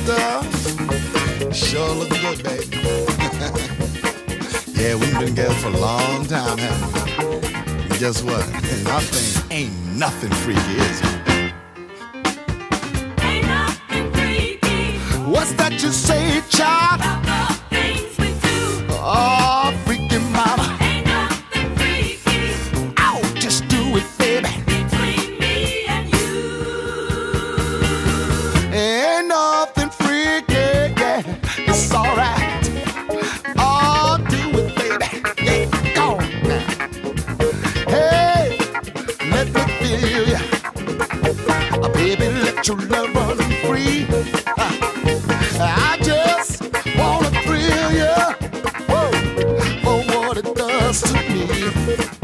stuff. Sure look good, baby. Yeah, we've been together for a long time, haven't we? And guess what? Nothing ain't nothing freaky, is it? Ain't nothing freaky. What's that you say, child? About the things we do. Oh, freaky mama. Ain't nothing freaky. Ow, just do it, baby. Between me and you. Ain't nothing freaky, yeah. It's alright. Oh, do it, baby. Yeah, go on now. Hey, let me feel ya. Baby, let your love run free. I just wanna thrill ya. Whoa, for what it does to me.